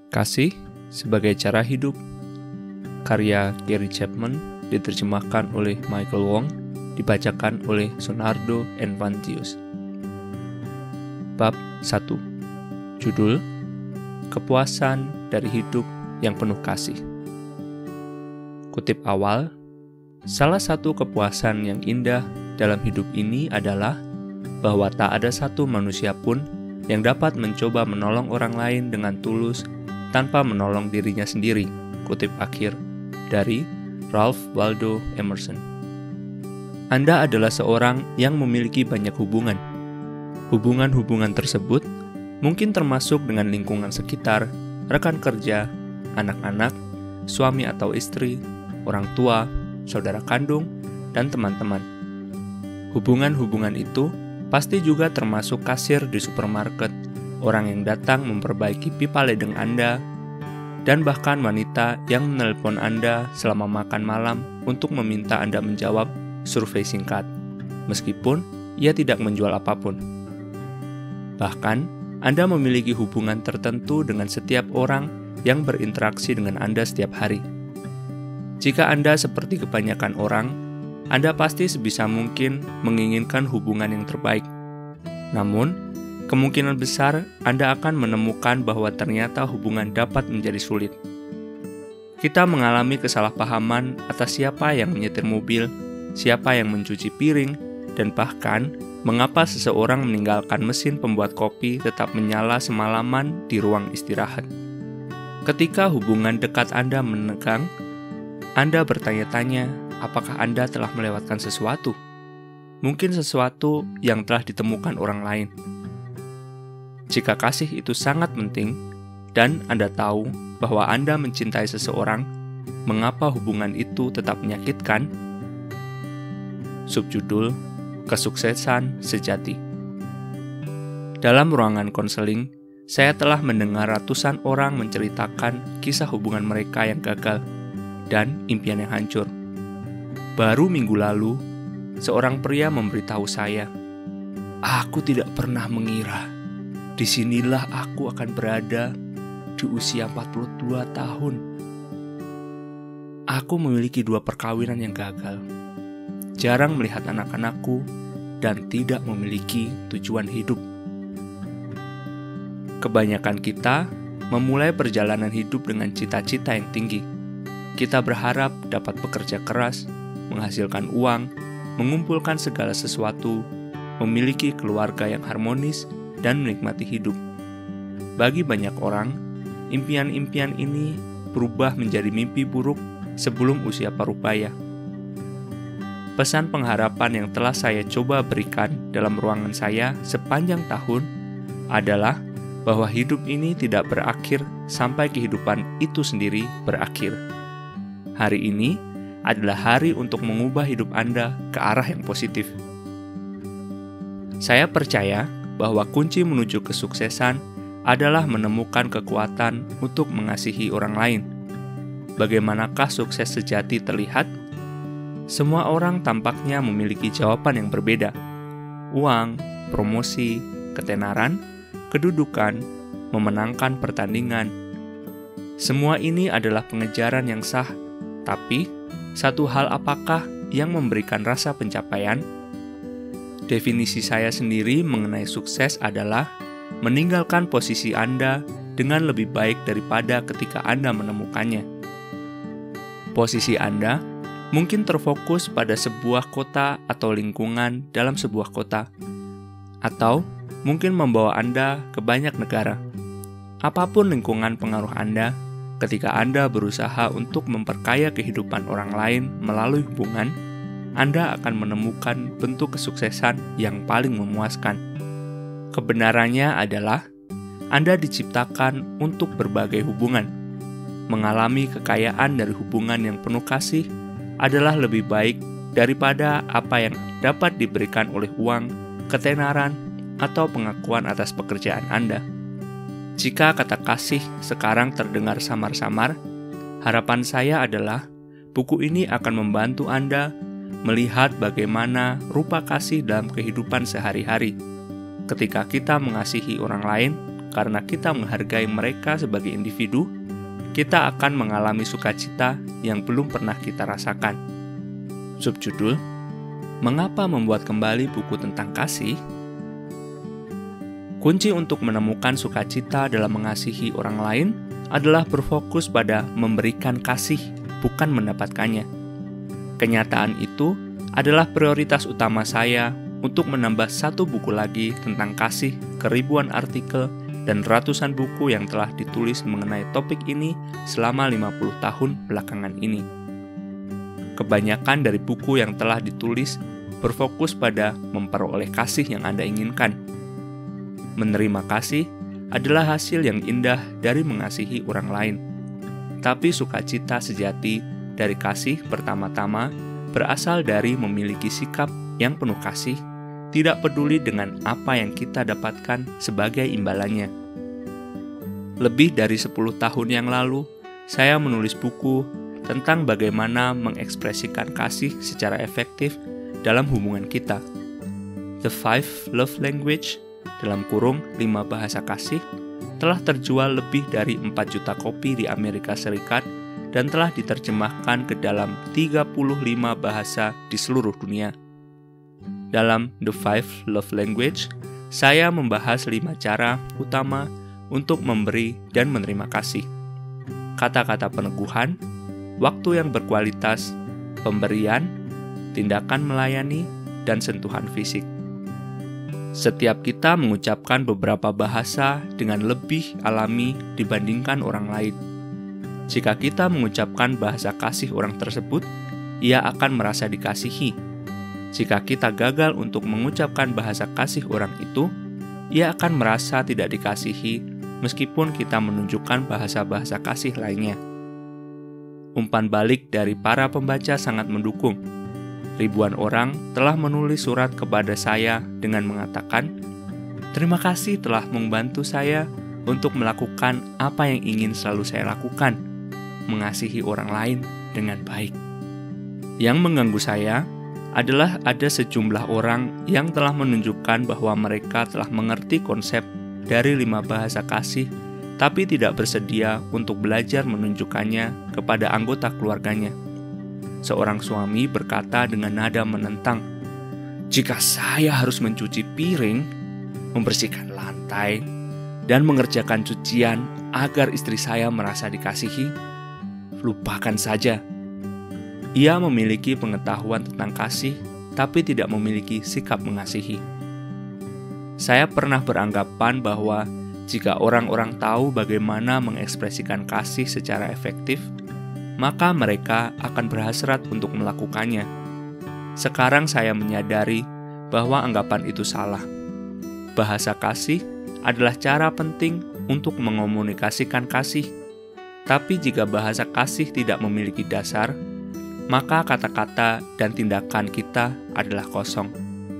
Kasih sebagai cara hidup, karya Gary Chapman, diterjemahkan oleh Michael Wong, dibacakan oleh Sonardo Envantius. Bab 1. Judul: Kepuasan dari hidup yang penuh kasih. Kutip awal: salah satu kepuasan yang indah dalam hidup ini adalah bahwa tak ada satu manusia pun yang dapat mencoba menolong orang lain dengan tulus tanpa menolong dirinya sendiri. Kutip akhir dari Ralph Waldo Emerson. Anda adalah seorang yang memiliki banyak hubungan. Hubungan-hubungan tersebut mungkin termasuk dengan lingkungan sekitar, rekan kerja, anak-anak, suami atau istri, orang tua, saudara kandung, dan teman-teman. Hubungan-hubungan itu pasti juga termasuk kasir di supermarket, orang yang datang memperbaiki pipa ledeng Anda, dan bahkan wanita yang menelpon Anda selama makan malam untuk meminta Anda menjawab survei singkat, meskipun ia tidak menjual apapun. Bahkan, Anda memiliki hubungan tertentu dengan setiap orang yang berinteraksi dengan Anda setiap hari. Jika Anda seperti kebanyakan orang, Anda pasti sebisa mungkin menginginkan hubungan yang terbaik. Namun, kemungkinan besar Anda akan menemukan bahwa ternyata hubungan dapat menjadi sulit. Kita mengalami kesalahpahaman atas siapa yang menyetir mobil, siapa yang mencuci piring, dan bahkan mengapa seseorang meninggalkan mesin pembuat kopi tetap menyala semalaman di ruang istirahat. Ketika hubungan dekat Anda menegang, Anda bertanya-tanya apakah Anda telah melewatkan sesuatu. Mungkin sesuatu yang telah ditemukan orang lain. Jika kasih itu sangat penting, dan Anda tahu bahwa Anda mencintai seseorang, mengapa hubungan itu tetap menyakitkan? Subjudul: Kesuksesan Sejati. Dalam ruangan konseling, saya telah mendengar ratusan orang menceritakan kisah hubungan mereka yang gagal dan impian yang hancur. Baru minggu lalu, seorang pria memberitahu saya, "Aku tidak pernah mengira disinilah aku akan berada di usia 42 tahun. Aku memiliki 2 perkawinan yang gagal, jarang melihat anak-anakku, dan tidak memiliki tujuan hidup." Kebanyakan kita memulai perjalanan hidup dengan cita-cita yang tinggi. Kita berharap dapat bekerja keras, menghasilkan uang, mengumpulkan segala sesuatu, memiliki keluarga yang harmonis, dan menikmati hidup. Bagi banyak orang, impian-impian ini berubah menjadi mimpi buruk sebelum usia parubaya. Pesan pengharapan yang telah saya coba berikan dalam ruangan saya sepanjang tahun adalah bahwa hidup ini tidak berakhir sampai kehidupan itu sendiri berakhir. Hari ini adalah hari untuk mengubah hidup Anda ke arah yang positif. Saya percaya bahwa kunci menuju kesuksesan adalah menemukan kekuatan untuk mengasihi orang lain. Bagaimanakah sukses sejati terlihat? Semua orang tampaknya memiliki jawaban yang berbeda. Uang, promosi, ketenaran, kedudukan, memenangkan pertandingan. Semua ini adalah pengejaran yang sah, tapi satu hal apakah yang memberikan rasa pencapaian? Definisi saya sendiri mengenai sukses adalah meninggalkan posisi Anda dengan lebih baik daripada ketika Anda menemukannya. Posisi Anda mungkin terfokus pada sebuah kota atau lingkungan dalam sebuah kota, atau mungkin membawa Anda ke banyak negara. Apapun lingkungan pengaruh Anda, ketika Anda berusaha untuk memperkaya kehidupan orang lain melalui hubungan, Anda akan menemukan bentuk kesuksesan yang paling memuaskan. Kebenarannya adalah Anda diciptakan untuk berbagai hubungan. Mengalami kekayaan dari hubungan yang penuh kasih adalah lebih baik daripada apa yang dapat diberikan oleh uang, ketenaran, atau pengakuan atas pekerjaan Anda. Jika kata kasih sekarang terdengar samar-samar, harapan saya adalah buku ini akan membantu Anda melihat bagaimana rupa kasih dalam kehidupan sehari-hari. Ketika kita mengasihi orang lain, karena kita menghargai mereka sebagai individu, kita akan mengalami sukacita yang belum pernah kita rasakan. Subjudul, Mengapa membuat kembali buku tentang kasih? Kunci untuk menemukan sukacita dalam mengasihi orang lain adalah berfokus pada memberikan kasih, bukan mendapatkannya. Kenyataan itu adalah prioritas utama saya untuk menambah satu buku lagi tentang kasih ke ribuan artikel dan ratusan buku yang telah ditulis mengenai topik ini selama 50 tahun belakangan ini. Kebanyakan dari buku yang telah ditulis berfokus pada memperoleh kasih yang Anda inginkan. Menerima kasih adalah hasil yang indah dari mengasihi orang lain. Tapi sukacita sejati dari kasih pertama-tama berasal dari memiliki sikap yang penuh kasih, tidak peduli dengan apa yang kita dapatkan sebagai imbalannya. Lebih dari 10 tahun yang lalu, saya menulis buku tentang bagaimana mengekspresikan kasih secara efektif dalam hubungan kita. The 5 Love Language, dalam kurung 5 bahasa kasih, telah terjual lebih dari 4 juta kopi di Amerika Serikat dan telah diterjemahkan ke dalam 35 bahasa di seluruh dunia. Dalam The 5 Love Language, saya membahas 5 cara utama untuk memberi dan menerima kasih. Kata-kata peneguhan, waktu yang berkualitas, pemberian, tindakan melayani, dan sentuhan fisik. Setiap kita mengucapkan beberapa bahasa dengan lebih alami dibandingkan orang lain. Jika kita mengucapkan bahasa kasih orang tersebut, ia akan merasa dikasihi. Jika kita gagal untuk mengucapkan bahasa kasih orang itu, ia akan merasa tidak dikasihi meskipun kita menunjukkan bahasa-bahasa kasih lainnya. Umpan balik dari para pembaca sangat mendukung. Ribuan orang telah menulis surat kepada saya dengan mengatakan, "Terima kasih telah membantu saya untuk melakukan apa yang ingin selalu saya lakukan, mengasihi orang lain dengan baik." Yang mengganggu saya adalah ada sejumlah orang yang telah menunjukkan bahwa mereka telah mengerti konsep dari 5 bahasa kasih, tapi tidak bersedia untuk belajar menunjukkannya kepada anggota keluarganya. Seorang suami berkata dengan nada menentang, "Jika saya harus mencuci piring, membersihkan lantai, dan mengerjakan cucian agar istri saya merasa dikasihi, lupakan saja." Ia memiliki pengetahuan tentang kasih, tapi tidak memiliki sikap mengasihi. Saya pernah beranggapan bahwa jika orang-orang tahu bagaimana mengekspresikan kasih secara efektif, maka mereka akan berhasrat untuk melakukannya. Sekarang saya menyadari bahwa anggapan itu salah. Bahasa kasih adalah cara penting untuk mengomunikasikan kasih. Tapi jika bahasa kasih tidak memiliki dasar, maka kata-kata dan tindakan kita adalah kosong.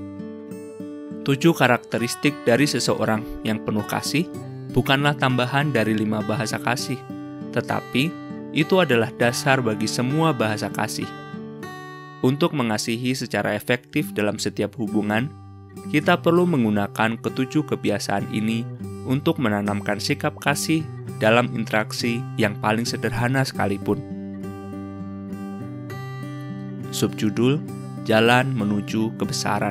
7 karakteristik dari seseorang yang penuh kasih bukanlah tambahan dari 5 bahasa kasih, tetapi itu adalah dasar bagi semua bahasa kasih. Untuk mengasihi secara efektif dalam setiap hubungan, kita perlu menggunakan ke-7 kebiasaan ini untuk menanamkan sikap kasih dalam interaksi yang paling sederhana sekalipun. Subjudul, Jalan Menuju Kebesaran.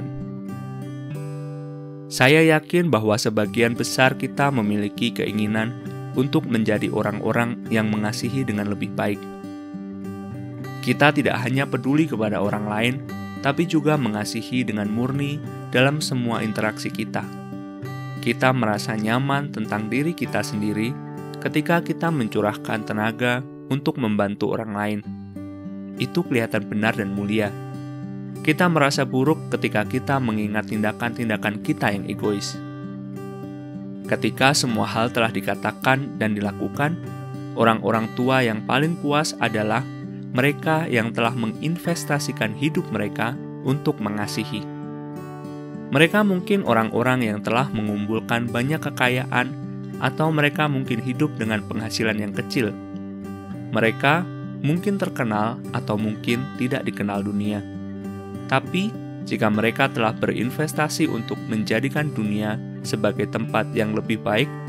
Saya yakin bahwa sebagian besar kita memiliki keinginan untuk menjadi orang-orang yang mengasihi dengan lebih baik. Kita tidak hanya peduli kepada orang lain, tapi juga mengasihi dengan murni dalam semua interaksi kita. Kita merasa nyaman tentang diri kita sendiri ketika kita mencurahkan tenaga untuk membantu orang lain. Itu kelihatan benar dan mulia. Kita merasa buruk ketika kita mengingat tindakan-tindakan kita yang egois. Ketika semua hal telah dikatakan dan dilakukan, orang-orang tua yang paling puas adalah mereka yang telah menginvestasikan hidup mereka untuk mengasihi. Mereka mungkin orang-orang yang telah mengumpulkan banyak kekayaan, atau mereka mungkin hidup dengan penghasilan yang kecil. Mereka mungkin terkenal atau mungkin tidak dikenal dunia. Tapi, jika mereka telah berinvestasi untuk menjadikan dunia sebagai tempat yang lebih baik,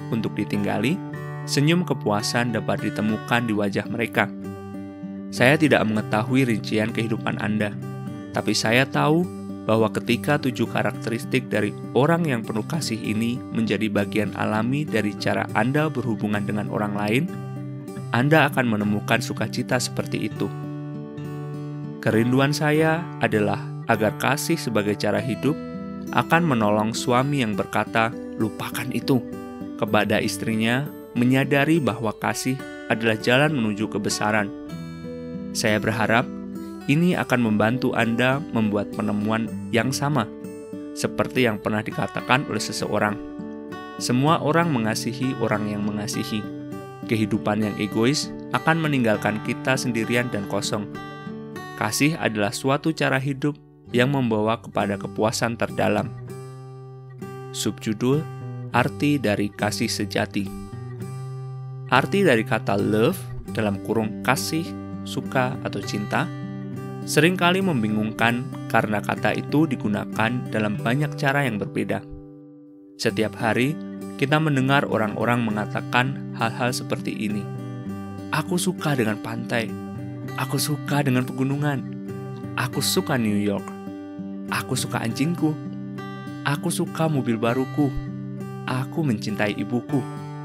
untuk ditinggali, senyum kepuasan dapat ditemukan di wajah mereka. Saya tidak mengetahui rincian kehidupan Anda, tapi saya tahu bahwa ketika 7 karakteristik dari orang yang penuh kasih ini menjadi bagian alami dari cara Anda berhubungan dengan orang lain, Anda akan menemukan sukacita seperti itu. Kerinduan saya adalah agar kasih sebagai cara hidup akan menolong suami yang berkata, "Lupakan itu," kepada istrinya, menyadari bahwa kasih adalah jalan menuju kebesaran. Saya berharap ini akan membantu Anda membuat penemuan yang sama, seperti yang pernah dikatakan oleh seseorang. Semua orang mengasihi orang yang mengasihi. Kehidupan yang egois akan meninggalkan kita sendirian dan kosong. Kasih adalah suatu cara hidup yang membawa kepada kepuasan terdalam. Subjudul, Arti dari Kasih Sejati. Arti dari kata love, dalam kurung kasih, suka, atau cinta, seringkali membingungkan karena kata itu digunakan dalam banyak cara yang berbeda. Setiap hari, kita mendengar orang-orang mengatakan hal-hal seperti ini. Aku suka dengan pantai. Aku suka dengan pegunungan. Aku suka New York. Aku suka anjingku. Aku suka mobil baruku. Aku mencintai ibuku.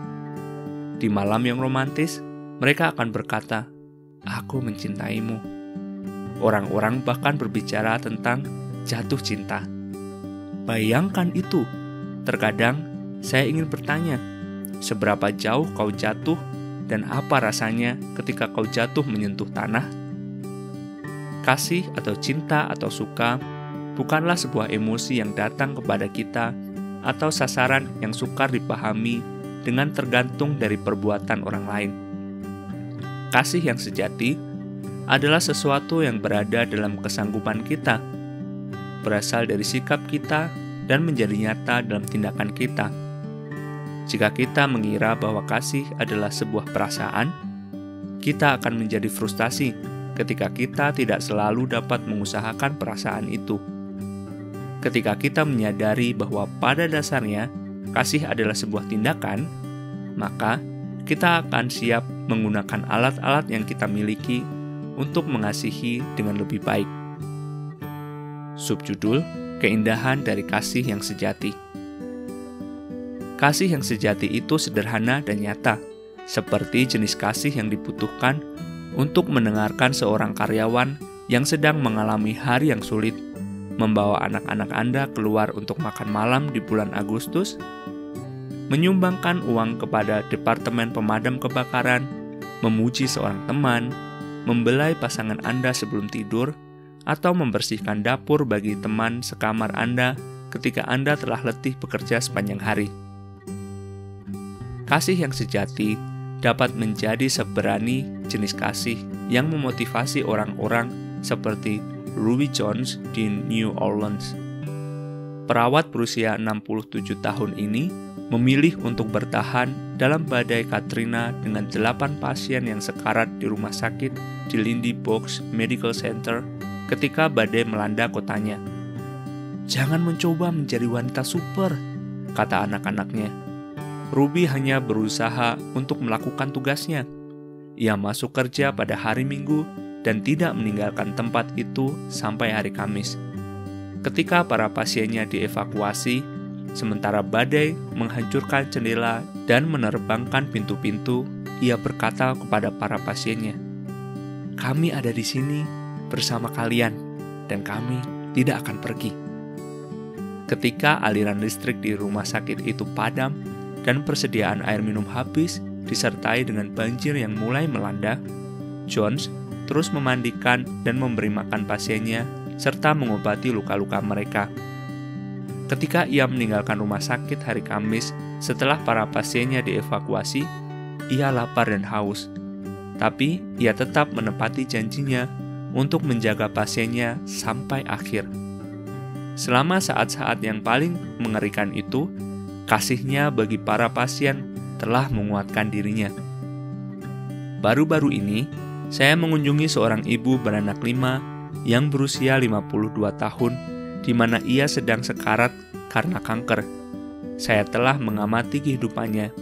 Di malam yang romantis, mereka akan berkata, "Aku mencintaimu." Orang-orang bahkan berbicara tentang jatuh cinta. Bayangkan itu. Terkadang saya ingin bertanya, seberapa jauh kau jatuh dan apa rasanya ketika kau jatuh menyentuh tanah? Kasih atau cinta atau suka bukanlah sebuah emosi yang datang kepada kita atau sasaran yang sukar dipahami dengan tergantung dari perbuatan orang lain. Kasih yang sejati adalah sesuatu yang berada dalam kesanggupan kita, berasal dari sikap kita, dan menjadi nyata dalam tindakan kita. Jika kita mengira bahwa kasih adalah sebuah perasaan, kita akan menjadi frustasi ketika kita tidak selalu dapat mengusahakan perasaan itu. Ketika kita menyadari bahwa pada dasarnya kasih adalah sebuah tindakan, maka kita akan siap menggunakan alat-alat yang kita miliki untuk mengasihi dengan lebih baik. Subjudul, Keindahan dari Kasih yang Sejati. Kasih yang sejati itu sederhana dan nyata, seperti jenis kasih yang dibutuhkan untuk mendengarkan seorang karyawan yang sedang mengalami hari yang sulit, membawa anak-anak Anda keluar untuk makan malam di bulan Agustus, menyumbangkan uang kepada Departemen Pemadam Kebakaran, memuji seorang teman, membelai pasangan Anda sebelum tidur, atau membersihkan dapur bagi teman sekamar Anda ketika Anda telah letih bekerja sepanjang hari. Kasih yang sejati dapat menjadi seberani jenis kasih yang memotivasi orang-orang seperti Ruby Jones di New Orleans. Perawat berusia 67 tahun ini memilih untuk bertahan dalam badai Katrina dengan 8 pasien yang sekarat di rumah sakit di Lindy Box Medical Center ketika badai melanda kotanya. "Jangan mencoba menjadi wanita super," kata anak-anaknya. Ruby hanya berusaha untuk melakukan tugasnya. Ia masuk kerja pada hari Minggu dan tidak meninggalkan tempat itu sampai hari Kamis. Ketika para pasiennya dievakuasi, sementara badai menghancurkan jendela dan menerbangkan pintu-pintu, ia berkata kepada para pasiennya, "Kami ada di sini bersama kalian, dan kami tidak akan pergi." Ketika aliran listrik di rumah sakit itu padam dan persediaan air minum habis, disertai dengan banjir yang mulai melanda, Jones terus memandikan dan memberi makan pasiennya serta mengobati luka-luka mereka. Ketika ia meninggalkan rumah sakit hari Kamis setelah para pasiennya dievakuasi, ia lapar dan haus. Tapi ia tetap menepati janjinya untuk menjaga pasiennya sampai akhir. Selama saat-saat yang paling mengerikan itu, kasihnya bagi para pasien telah menguatkan dirinya. Baru-baru ini, saya mengunjungi seorang ibu beranak 5 yang berusia 52 tahun, di mana ia sedang sekarat karena kanker. Saya telah mengamati kehidupannya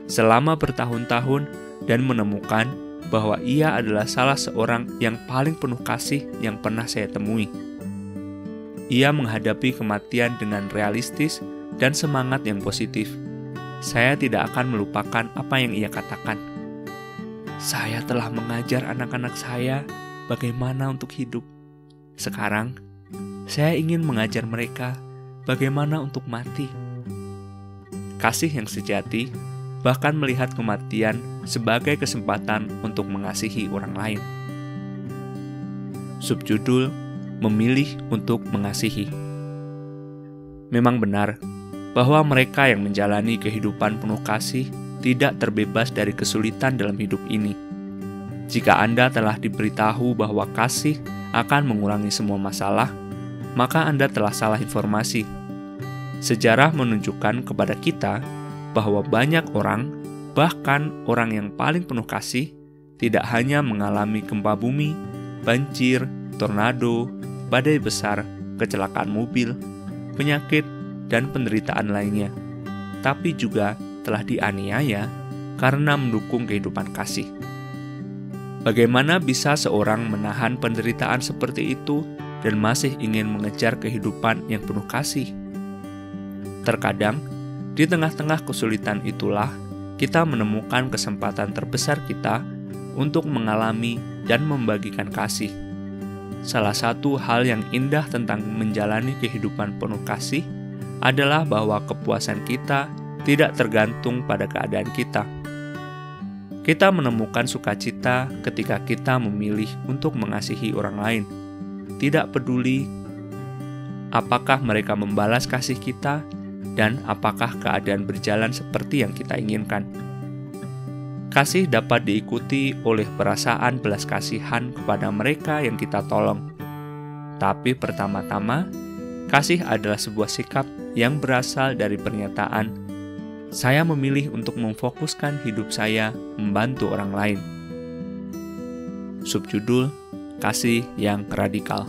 selama bertahun-tahun dan menemukan bahwa ia adalah salah seorang yang paling penuh kasih yang pernah saya temui. Ia menghadapi kematian dengan realistis dan semangat yang positif. Saya tidak akan melupakan apa yang ia katakan. Saya telah mengajar anak-anak saya bagaimana untuk hidup. Sekarang, saya ingin mengajar mereka bagaimana untuk mati. Kasih yang sejati bahkan melihat kematian sebagai kesempatan untuk mengasihi orang lain. Subjudul, memilih untuk mengasihi. Memang benar bahwa mereka yang menjalani kehidupan penuh kasih tidak terbebas dari kesulitan dalam hidup ini. Jika Anda telah diberitahu bahwa kasih akan mengurangi semua masalah, maka Anda telah salah informasi. Sejarah menunjukkan kepada kita bahwa banyak orang, bahkan orang yang paling penuh kasih, tidak hanya mengalami gempa bumi, banjir, tornado, badai besar, kecelakaan mobil, penyakit, dan penderitaan lainnya, tapi juga telah dianiaya karena mendukung kehidupan kasih. Bagaimana bisa seorang menahan penderitaan seperti itu dan masih ingin mengejar kehidupan yang penuh kasih? Terkadang, di tengah-tengah kesulitan itulah kita menemukan kesempatan terbesar kita untuk mengalami dan membagikan kasih. Salah satu hal yang indah tentang menjalani kehidupan penuh kasih adalah bahwa kepuasan kita tidak tergantung pada keadaan kita. Kita menemukan sukacita ketika kita memilih untuk mengasihi orang lain. Tidak peduli apakah mereka membalas kasih kita dan apakah keadaan berjalan seperti yang kita inginkan. Kasih dapat diikuti oleh perasaan belas kasihan kepada mereka yang kita tolong. Tapi pertama-tama, kasih adalah sebuah sikap yang berasal dari pernyataan, saya memilih untuk memfokuskan hidup saya membantu orang lain. Subjudul, kasih yang radikal.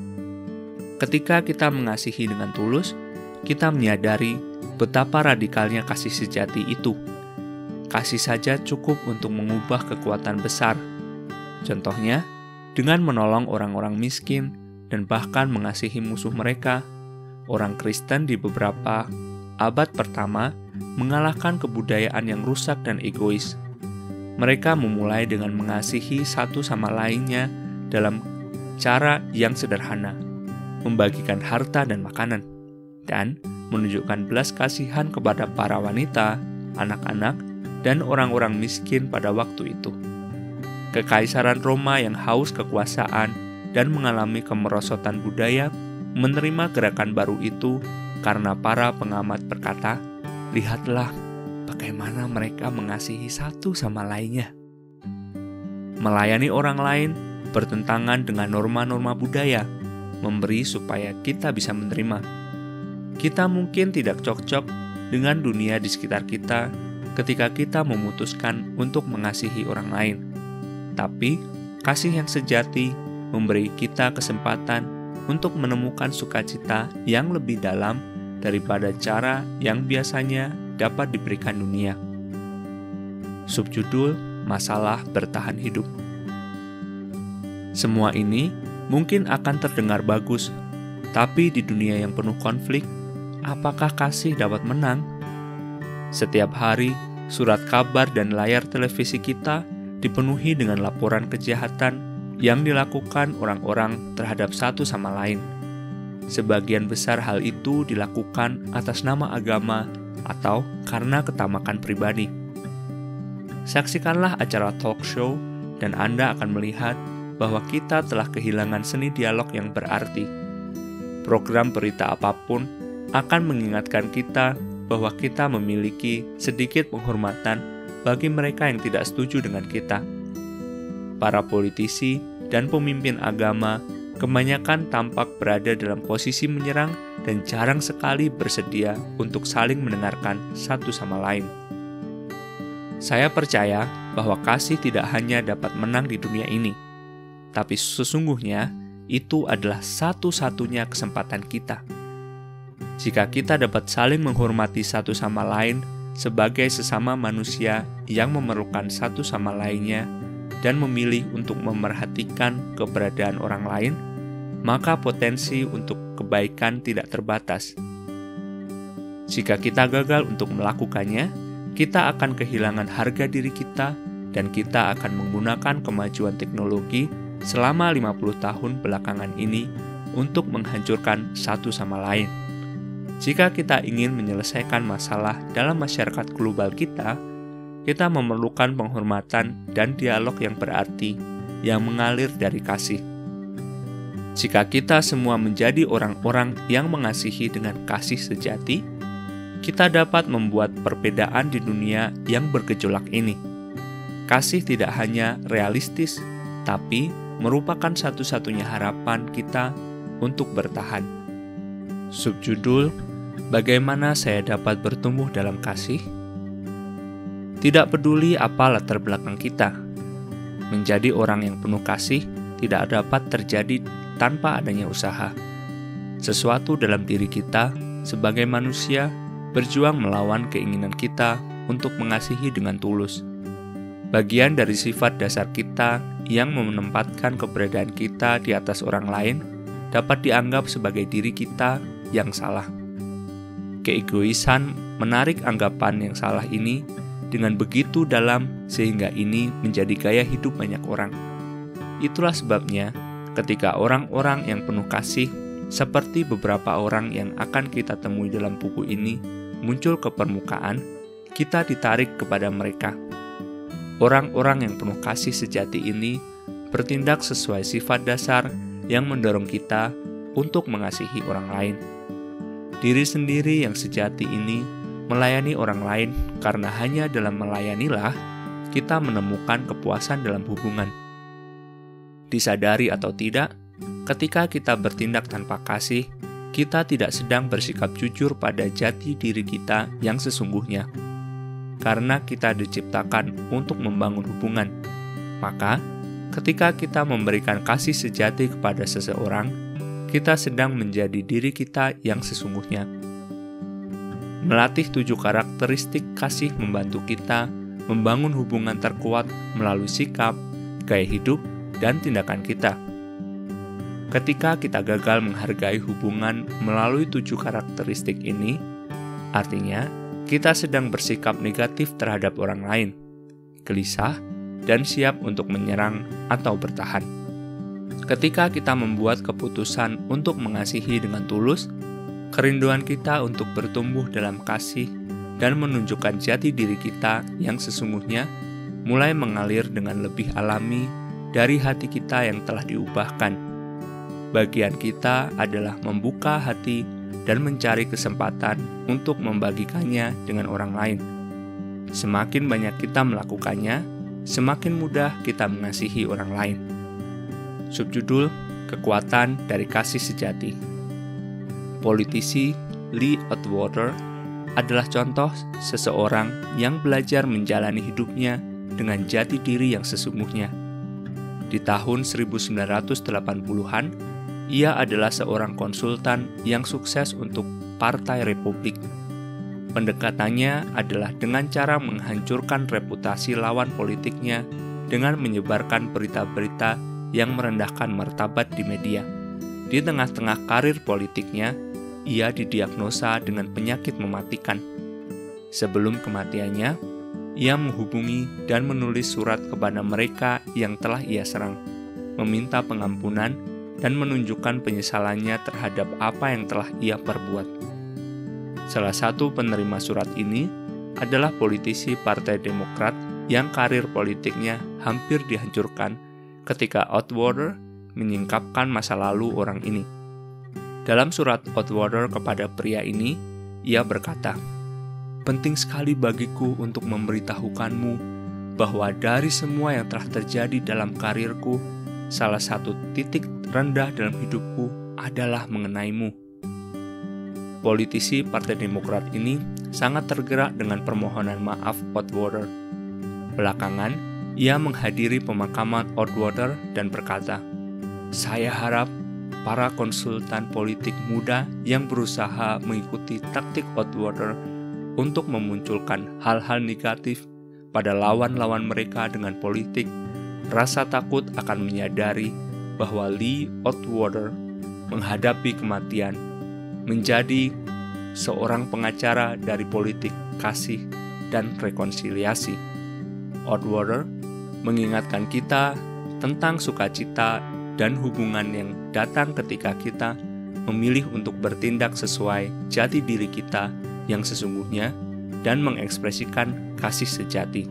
Ketika kita mengasihi dengan tulus, kita menyadari betapa radikalnya kasih sejati itu. Kasih saja cukup untuk mengubah kekuatan besar. Contohnya, dengan menolong orang-orang miskin dan bahkan mengasihi musuh mereka, orang Kristen di beberapa abad pertama mengalahkan kebudayaan yang rusak dan egois. Mereka memulai dengan mengasihi satu sama lainnya dalam cara yang sederhana, membagikan harta dan makanan, dan menunjukkan belas kasihan kepada para wanita, anak-anak, dan orang-orang miskin pada waktu itu. Kekaisaran Roma yang haus kekuasaan dan mengalami kemerosotan budaya menerima gerakan baru itu karena para pengamat berkata, lihatlah bagaimana mereka mengasihi satu sama lainnya. Melayani orang lain bertentangan dengan norma-norma budaya, memberi supaya kita bisa menerima. Kita mungkin tidak cocok dengan dunia di sekitar kita ketika kita memutuskan untuk mengasihi orang lain. Tapi, kasih yang sejati memberi kita kesempatan untuk menemukan sukacita yang lebih dalam daripada cara yang biasanya dapat diberikan dunia. Subjudul, masalah bertahan hidup. Semua ini mungkin akan terdengar bagus, tapi di dunia yang penuh konflik, apakah kasih dapat menang? Setiap hari, surat kabar dan layar televisi kita dipenuhi dengan laporan kejahatan yang dilakukan orang-orang terhadap satu sama lain. Sebagian besar hal itu dilakukan atas nama agama atau karena ketamakan pribadi. Saksikanlah acara talk show dan Anda akan melihat bahwa kita telah kehilangan seni dialog yang berarti. Program berita apapun akan mengingatkan kita bahwa kita memiliki sedikit penghormatan bagi mereka yang tidak setuju dengan kita. Para politisi dan pemimpin agama kebanyakan tampak berada dalam posisi menyerang dan jarang sekali bersedia untuk saling mendengarkan satu sama lain. Saya percaya bahwa kasih tidak hanya dapat menang di dunia ini, tapi sesungguhnya itu adalah satu-satunya kesempatan kita. Jika kita dapat saling menghormati satu sama lain sebagai sesama manusia yang memerlukan satu sama lainnya dan memilih untuk memerhatikan keberadaan orang lain, maka potensi untuk kebaikan tidak terbatas. Jika kita gagal untuk melakukannya, kita akan kehilangan harga diri kita dan kita akan menggunakan kemajuan teknologi selama 50 tahun belakangan ini untuk menghancurkan satu sama lain. Jika kita ingin menyelesaikan masalah dalam masyarakat global kita memerlukan penghormatan dan dialog yang berarti yang mengalir dari kasih. Jika kita semua menjadi orang-orang yang mengasihi dengan kasih sejati, kita dapat membuat perbedaan di dunia yang bergejolak ini. Kasih tidak hanya realistis, tapi merupakan satu-satunya harapan kita untuk bertahan. Subjudul, bagaimana saya dapat bertumbuh dalam kasih? Tidak peduli apa latar belakang kita, menjadi orang yang penuh kasih tidak dapat terjadi tanpa adanya usaha. Sesuatu dalam diri kita sebagai manusia berjuang melawan keinginan kita untuk mengasihi dengan tulus. Bagian dari sifat dasar kita yang menempatkan keberadaan kita di atas orang lain dapat dianggap sebagai diri kita yang salah. Keegoisan menarik anggapan yang salah ini dengan begitu dalam sehingga ini menjadi gaya hidup banyak orang. Itulah sebabnya ketika orang-orang yang penuh kasih seperti beberapa orang yang akan kita temui dalam buku ini muncul ke permukaan, kita ditarik kepada mereka. Orang-orang yang penuh kasih sejati ini bertindak sesuai sifat dasar yang mendorong kita untuk mengasihi orang lain. Diri sendiri yang sejati ini melayani orang lain karena hanya dalam melayanilah kita menemukan kepuasan dalam hubungan. Disadari atau tidak, ketika kita bertindak tanpa kasih, kita tidak sedang bersikap jujur pada jati diri kita yang sesungguhnya. Karena kita diciptakan untuk membangun hubungan, maka ketika kita memberikan kasih sejati kepada seseorang, kita sedang menjadi diri kita yang sesungguhnya. Melatih 7 karakteristik kasih membantu kita membangun hubungan terkuat melalui sikap, gaya hidup, dan tindakan kita. Ketika kita gagal menghargai hubungan melalui 7 karakteristik ini, artinya kita sedang bersikap negatif terhadap orang lain, gelisah, dan siap untuk menyerang atau bertahan. Ketika kita membuat keputusan untuk mengasihi dengan tulus, kerinduan kita untuk bertumbuh dalam kasih dan menunjukkan jati diri kita yang sesungguhnya mulai mengalir dengan lebih alami dari hati kita yang telah diubahkan. Bagian kita adalah membuka hati dan mencari kesempatan untuk membagikannya dengan orang lain. Semakin banyak kita melakukannya, semakin mudah kita mengasihi orang lain. Subjudul, kekuatan dari kasih sejati. Politisi Lee Atwater adalah contoh seseorang yang belajar menjalani hidupnya dengan jati diri yang sesungguhnya. Di tahun 1980-an, ia adalah seorang konsultan yang sukses untuk Partai Republik. Pendekatannya adalah dengan cara menghancurkan reputasi lawan politiknya dengan menyebarkan berita-berita yang merendahkan martabat di media. Di tengah-tengah karir politiknya, ia didiagnosa dengan penyakit mematikan. Sebelum kematiannya, ia menghubungi dan menulis surat kepada mereka yang telah ia serang, meminta pengampunan dan menunjukkan penyesalannya terhadap apa yang telah ia perbuat. Salah satu penerima surat ini adalah politisi Partai Demokrat yang karir politiknya hampir dihancurkan ketika Atwater menyingkapkan masa lalu orang ini. Dalam surat Atwater kepada pria ini, ia berkata, "Penting sekali bagiku untuk memberitahukanmu bahwa dari semua yang telah terjadi dalam karirku, salah satu titik rendah dalam hidupku adalah mengenaimu." Politisi Partai Demokrat ini sangat tergerak dengan permohonan maaf Atwater. Belakangan, ia menghadiri pemakaman Atwater dan berkata, "Saya harap para konsultan politik muda yang berusaha mengikuti taktik Atwater untuk memunculkan hal-hal negatif pada lawan-lawan mereka dengan politik, rasa takut akan menyadari bahwa Lee Atwater menghadapi kematian, menjadi seorang pengacara dari politik kasih dan rekonsiliasi. Atwater mengingatkan kita tentang sukacita dan hubungan yang datang ketika kita memilih untuk bertindak sesuai jati diri kita yang sesungguhnya dan mengekspresikan kasih sejati.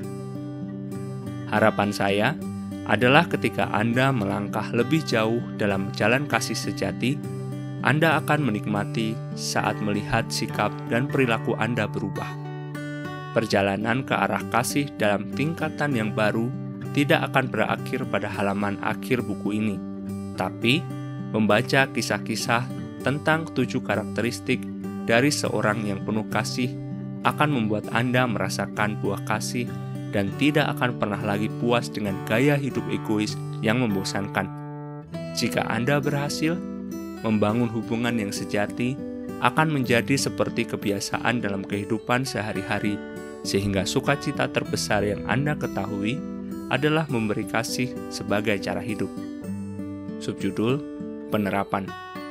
Harapan saya adalah ketika Anda melangkah lebih jauh dalam jalan kasih sejati, Anda akan menikmati saat melihat sikap dan perilaku Anda berubah. Perjalanan ke arah kasih dalam tingkatan yang baru tidak akan berakhir pada halaman akhir buku ini, tapi membaca kisah-kisah tentang 7 karakteristik dari seorang yang penuh kasih akan membuat Anda merasakan buah kasih dan tidak akan pernah lagi puas dengan gaya hidup egois yang membosankan. Jika Anda berhasil membangun hubungan yang sejati, akan menjadi seperti kebiasaan dalam kehidupan sehari-hari, sehingga sukacita terbesar yang Anda ketahui adalah memberi kasih sebagai cara hidup. Subjudul Penerapan.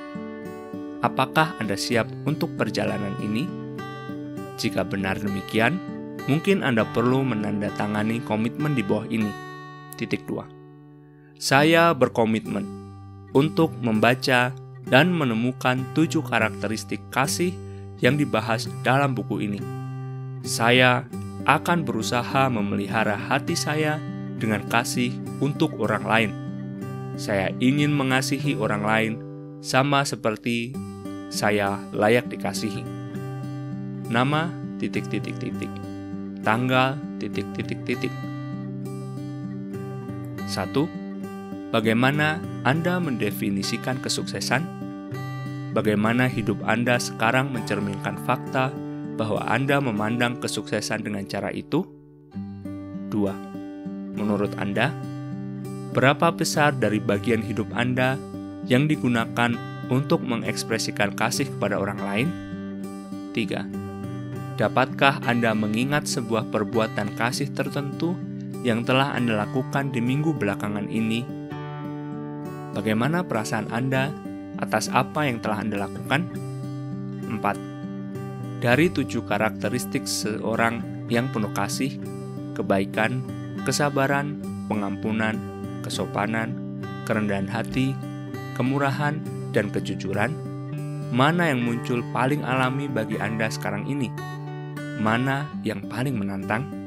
Apakah Anda siap untuk perjalanan ini? Jika benar demikian, mungkin Anda perlu menandatangani komitmen di bawah ini. 2. Saya berkomitmen untuk membaca dan menemukan 7 karakteristik kasih yang dibahas dalam buku ini. Saya akan berusaha memelihara hati saya dengan kasih untuk orang lain. Saya ingin mengasihi orang lain sama seperti saya layak dikasihi. Nama ... Tanggal ... 1. Bagaimana Anda mendefinisikan kesuksesan? Bagaimana hidup Anda sekarang mencerminkan fakta bahwa Anda memandang kesuksesan dengan cara itu? 2. Menurut Anda, berapa besar dari bagian hidup Anda yang digunakan untuk mengekspresikan kasih kepada orang lain? 3. Dapatkah Anda mengingat sebuah perbuatan kasih tertentu yang telah Anda lakukan di minggu belakangan ini? Bagaimana perasaan Anda atas apa yang telah Anda lakukan? 4. Dari 7 karakteristik seorang yang penuh kasih, kebaikan, kesabaran, pengampunan, kesopanan, kerendahan hati, kemurahan, dan kejujuran, mana yang muncul paling alami bagi Anda sekarang ini? Mana yang paling menantang?